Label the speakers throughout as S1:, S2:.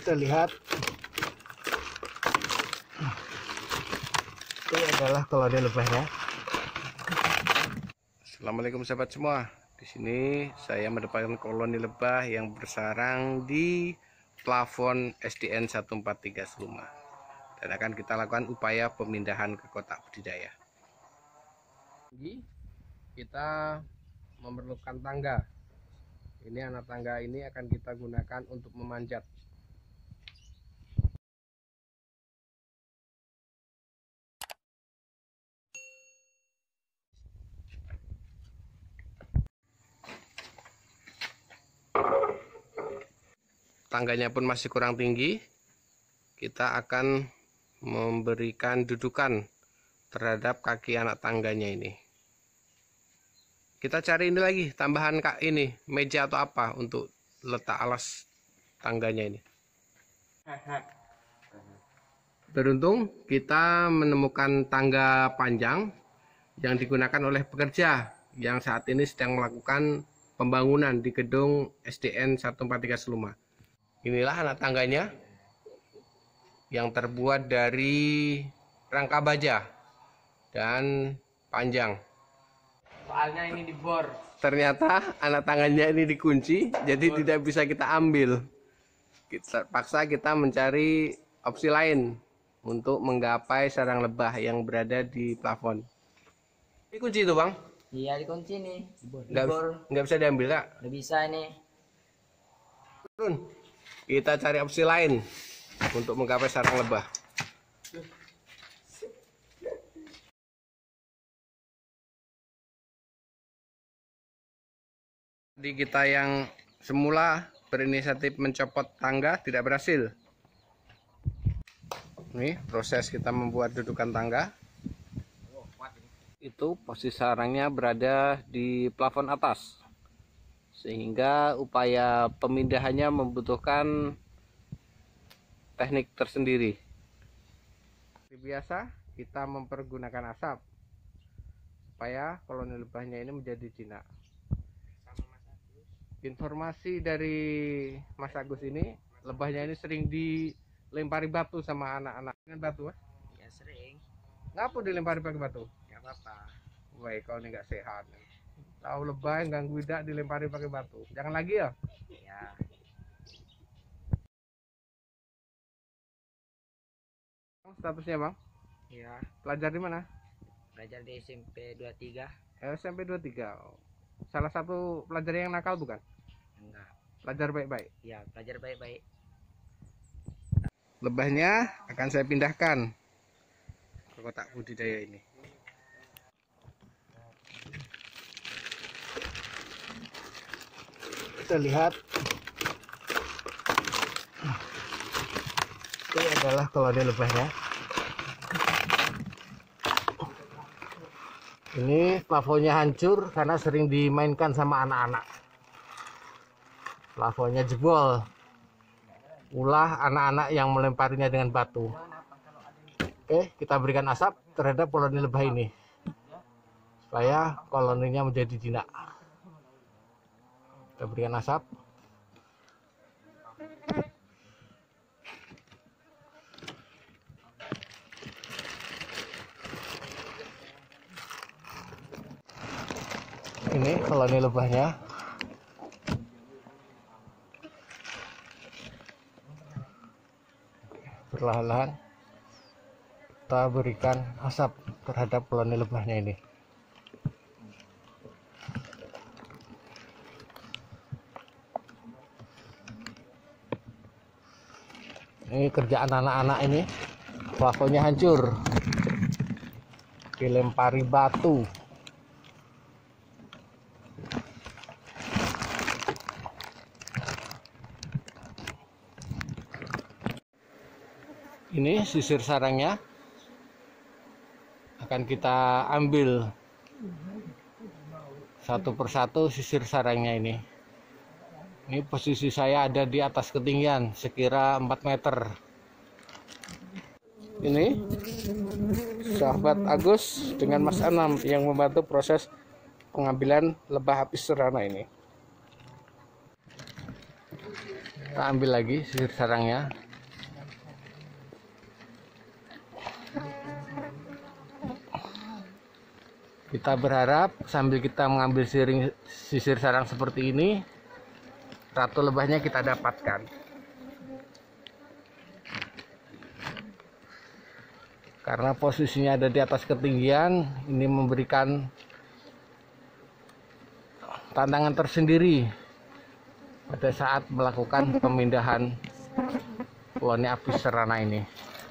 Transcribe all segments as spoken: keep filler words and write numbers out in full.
S1: Kita lihat, ini adalah koloni lebahnya.
S2: Assalamualaikum sahabat semua. Di sini saya mendapatkan koloni lebah yang bersarang di plafon S D N satu empat tiga Seluma, dan akan kita lakukan upaya pemindahan ke kotak budidaya. Kita memerlukan tangga. Ini anak tangga ini akan kita gunakan untuk memanjat. Tangganya pun masih kurang tinggi. Kita akan memberikan dudukan terhadap kaki anak tangganya ini. Kita cari ini lagi tambahan kak ini meja atau apa untuk letak alas tangganya ini. Beruntung kita menemukan tangga panjang yang digunakan oleh pekerja yang saat ini sedang melakukan pembangunan di gedung S D N satu empat tiga Seluma. Inilah anak tangganya yang terbuat dari rangka baja dan panjang.
S1: Soalnya ini dibor.
S2: Ternyata anak tangannya ini dikunci, jadi bor. Tidak bisa kita ambil. Kita paksa kita mencari opsi lain untuk menggapai sarang lebah yang berada di plafon. Ini kunci itu bang?
S3: Iya dikunci nih.
S2: Nggak, nggak bisa diambil kak?
S3: Nggak bisa ini.
S2: Turun. Kita cari opsi lain untuk menggapai sarang lebah. Jadi kita yang semula berinisiatif mencopot tangga tidak berhasil. Nih proses kita membuat dudukan tangga. Itu posisi sarangnya berada di plafon atas, sehingga upaya pemindahannya membutuhkan teknik tersendiri. Seperti biasa kita mempergunakan asap supaya koloni lebahnya ini menjadi jinak. Informasi dari Mas Agus ini, lebahnya ini sering dilempari batu sama anak-anak. Dengan batu kan?
S3: Ya sering.
S2: Ngapa dilempari pakai batu?
S3: Gak apa-apa.
S2: Wah, kalau ini nggak sehat. Tahu lebah yang ganggu tidak dilempari pakai batu. Jangan lagi ya.
S3: Ya.
S2: Statusnya bang?
S3: Ya.
S2: Pelajar di mana?
S3: Pelajar di S M P dua puluh tiga.
S2: S M P dua puluh tiga. Salah satu pelajar yang nakal bukan?
S3: Enggak.
S2: Pelajar baik-baik.
S3: Ya, pelajar baik-baik.
S2: Lebahnya akan saya pindahkan ke kotak budidaya ini.
S1: Kita lihat, ini adalah koloni lebahnya. Ini plafonnya hancur karena sering dimainkan sama anak-anak. Plafonnya jebol, ulah anak-anak yang melemparinya dengan batu. Oke, kita berikan asap terhadap koloni lebah ini supaya koloninya menjadi jinak. Kita berikan asap. Ini koloni lebahnya. Perlahan-lahan kita berikan asap terhadap koloni lebahnya ini. Ini kerjaan anak-anak ini. Plafonnya hancur, dilempari batu. Ini sisir sarangnya akan kita ambil satu persatu sisir sarangnya ini. Ini posisi saya ada di atas ketinggian sekira empat meter. Ini sahabat Agus dengan Mas Anam yang membantu proses pengambilan lebah apis cerana ini. Kita ambil lagi sisir sarangnya. Kita berharap sambil kita mengambil siring, sisir sarang seperti ini, ratu lebahnya kita dapatkan. Karena posisinya ada di atas ketinggian, ini memberikan tantangan tersendiri pada saat melakukan pemindahan koloni apis serana ini.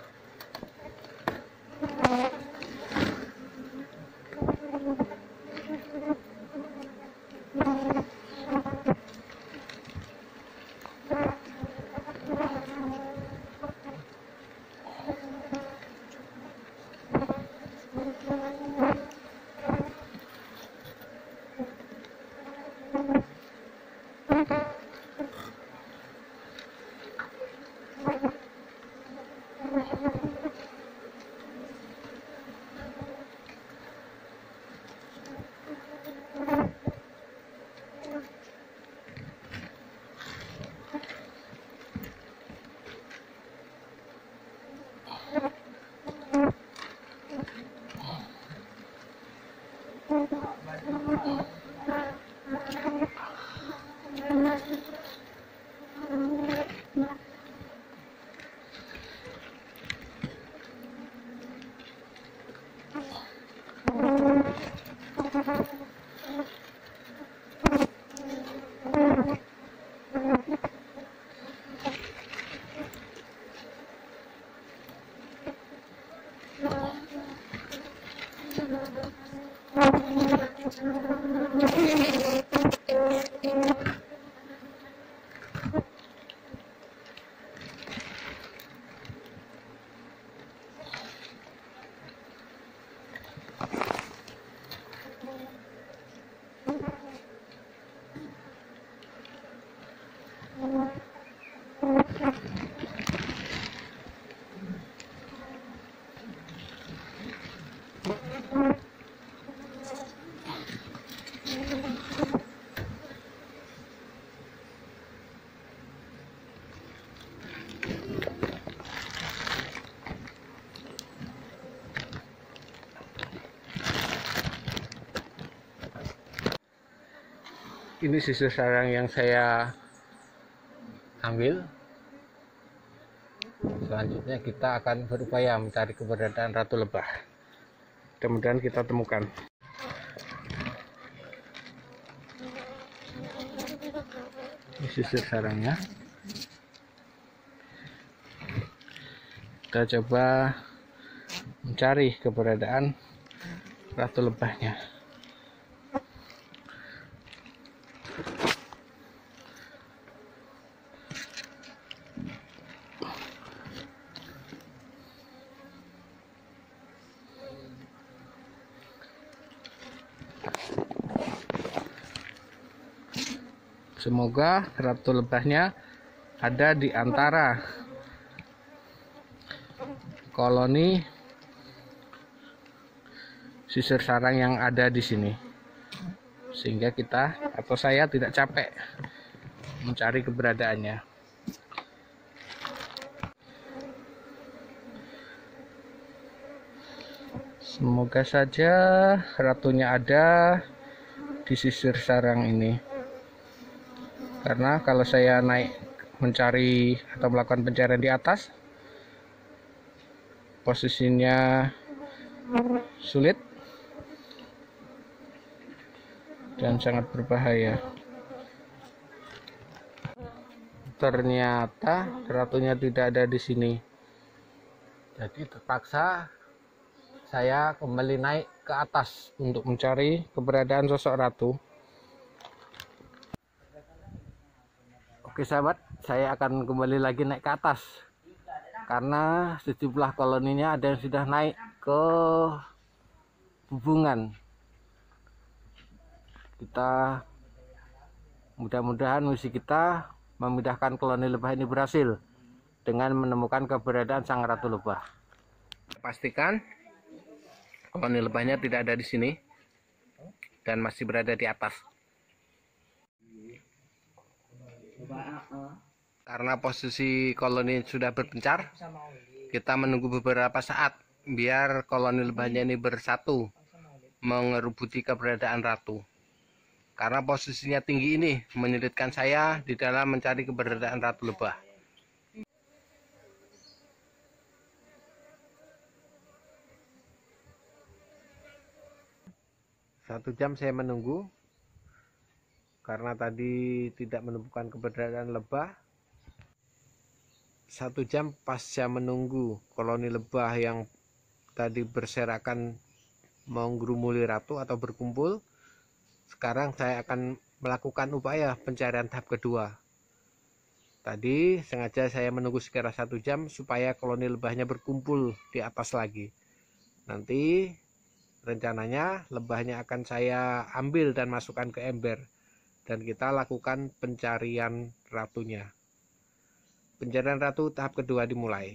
S1: Ini sisir sarang yang saya ambil. Selanjutnya kita akan berupaya mencari keberadaan ratu lebah. Mudah-mudahan kita temukan. Ini sisir sarangnya. Kita coba mencari keberadaan ratu lebahnya. Semoga ratu lebahnya ada di antara koloni sisir sarang yang ada di sini, sehingga kita atau saya tidak capek mencari keberadaannya. Semoga saja ratunya ada di sisir sarang ini. Karena kalau saya naik mencari atau melakukan pencarian di atas, posisinya sulit dan sangat berbahaya. Ternyata ratunya tidak ada di sini. Jadi terpaksa saya kembali naik ke atas untuk mencari keberadaan sosok ratu. Oke sahabat, saya akan kembali lagi naik ke atas karena sejumlah koloninya ada yang sudah naik ke hubungan. Kita mudah-mudahan misi kita memindahkan koloni lebah ini berhasil dengan menemukan keberadaan sang ratu lebah. Pastikan koloni lebahnya tidak ada di sini dan masih berada di atas.
S2: Karena posisi koloni sudah berpencar, kita menunggu beberapa saat biar koloni lebahnya ini bersatu mengerubuti keberadaan ratu. Karena posisinya tinggi ini menyulitkan saya di dalam mencari keberadaan ratu lebah. Satu jam saya menunggu karena tadi tidak menemukan keberadaan lebah. Satu jam pasca menunggu koloni lebah yang tadi berserakan menggerumuli ratu atau berkumpul, sekarang saya akan melakukan upaya pencarian tahap kedua. Tadi sengaja saya menunggu sekira satu jam supaya koloni lebahnya berkumpul di atas lagi. Nanti rencananya lebahnya akan saya ambil dan masukkan ke ember, dan kita lakukan pencarian ratunya. Pencarian ratu tahap kedua dimulai.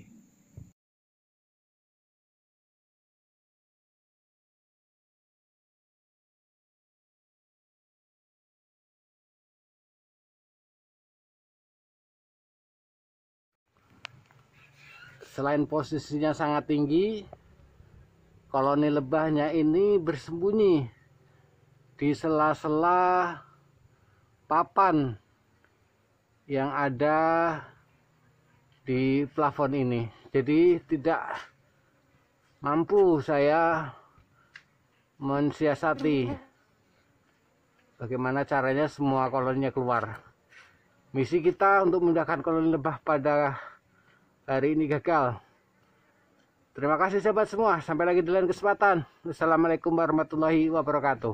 S2: Selain posisinya sangat tinggi, koloni lebahnya ini bersembunyi di sela-sela papan yang ada di plafon ini. Jadi tidak mampu saya mensiasati bagaimana caranya semua koloninya keluar. Misi kita untuk memindahkan koloni lebah pada hari ini gagal. Terima kasih sahabat semua. Sampai lagi di lain kesempatan. Wassalamualaikum warahmatullahi wabarakatuh.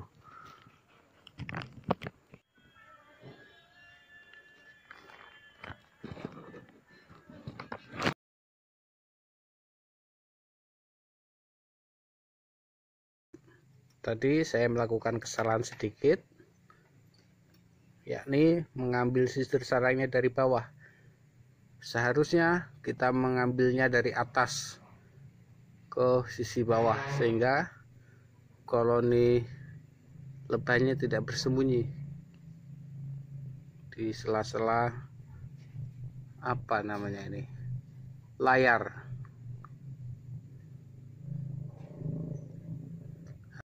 S2: Tadi saya melakukan kesalahan sedikit, yakni mengambil sisir sarangnya dari bawah. Seharusnya kita mengambilnya dari atas ke sisi bawah, sehingga koloni lebahnya tidak bersembunyi di sela-sela apa namanya ini layar.